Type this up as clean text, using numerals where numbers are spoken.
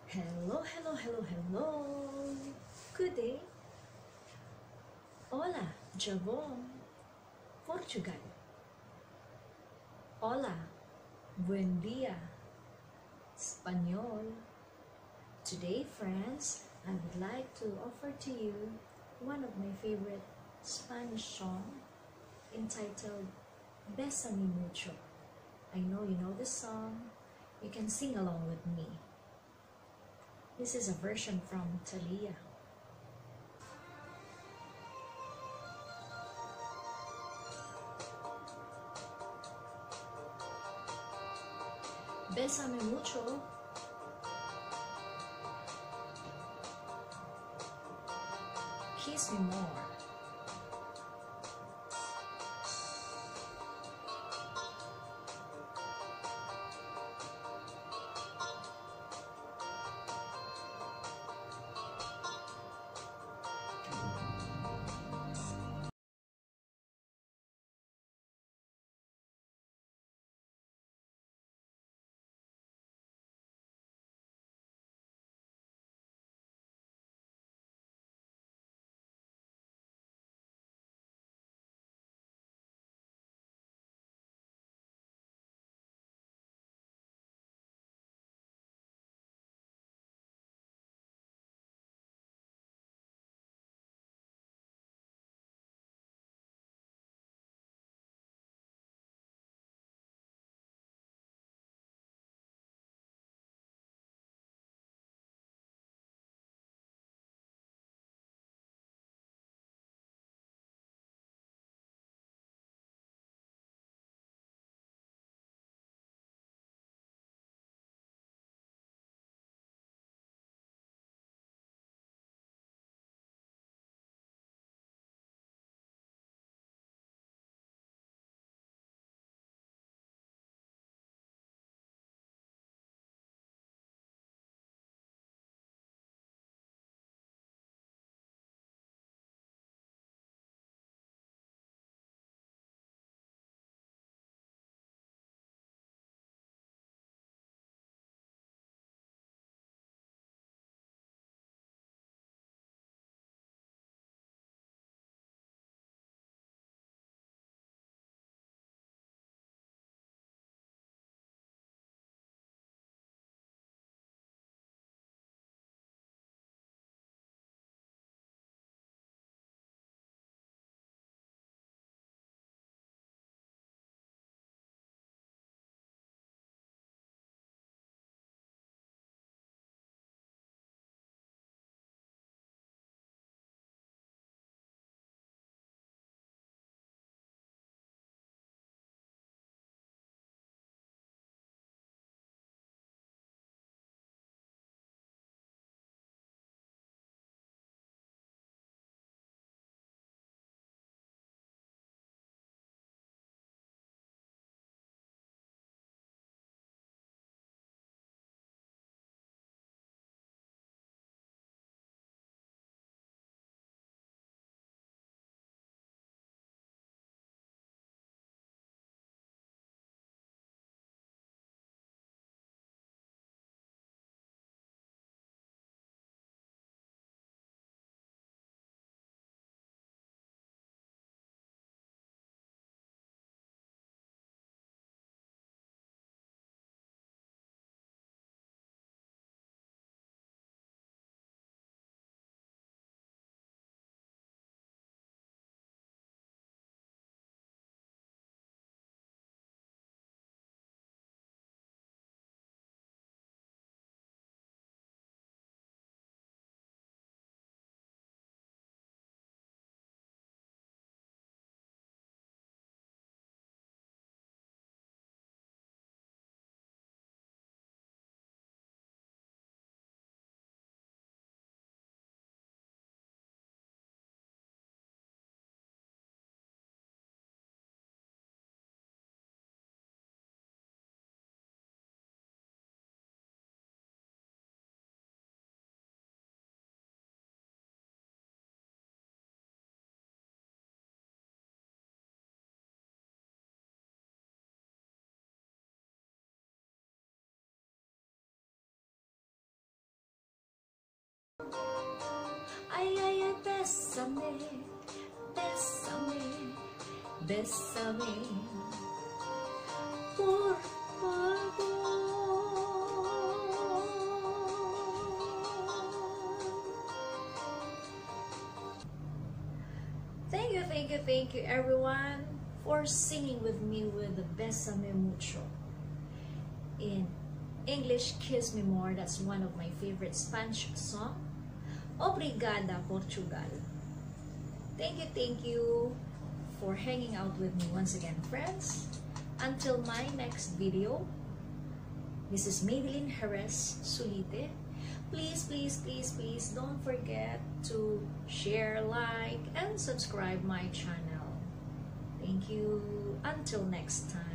Hello, hello, hello, hello. Good day. Hola, Javon, Portugal. Hola, buen dia, Spanish. Today, friends, I would like to offer to you one of my favorite Spanish song entitled Bésame Mucho. I know you know this song. You can sing along with me. This is a version from Talia. Bésame mucho, kiss me more. Bésame, bésame, bésame, por favor. Thank you everyone for singing with me with the Bésame Mucho. In English, Kiss Me More, that's one of my favorite Spanish song. Obrigada, Portugal. Thank you for hanging out with me once again, friends. Until my next video, this is Madeline Jerez Sulite. Please don't forget to share, like, and subscribe my channel. Thank you. Until next time.